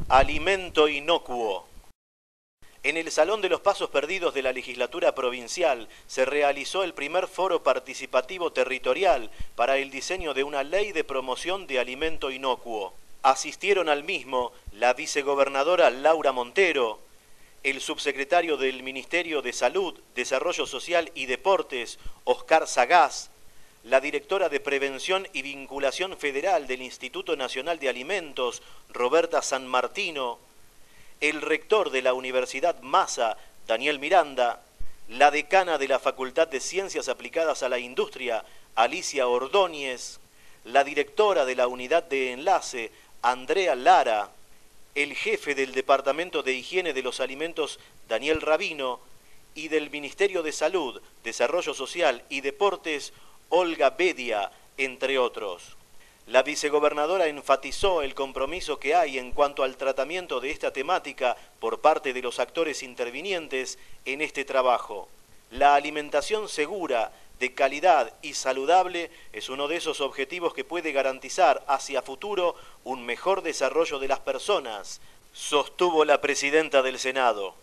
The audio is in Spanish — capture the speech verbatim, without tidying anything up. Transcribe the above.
Alimento inocuo. En el Salón de los Pasos Perdidos de la Legislatura Provincial se realizó el primer foro participativo territorial para el diseño de una ley de promoción de alimento inocuo. Asistieron al mismo la vicegobernadora Laura Montero, el subsecretario del Ministerio de Salud, Desarrollo Social y Deportes, Oscar Sagaz, la directora de Prevención y Vinculación Federal del Instituto Nacional de Alimentos, Roberta San Martino, el rector de la Universidad Massa, Daniel Miranda, la decana de la Facultad de Ciencias Aplicadas a la Industria, Alicia Ordóñez, la directora de la Unidad de Enlace, Andrea Lara, el jefe del Departamento de Higiene de los Alimentos, Daniel Rabino, y del Ministerio de Salud, Desarrollo Social y Deportes, Olga Bedia, entre otros. La vicegobernadora enfatizó el compromiso que hay en cuanto al tratamiento de esta temática por parte de los actores intervinientes en este trabajo. La alimentación segura, de calidad y saludable es uno de esos objetivos que puede garantizar hacia futuro un mejor desarrollo de las personas, sostuvo la presidenta del Senado.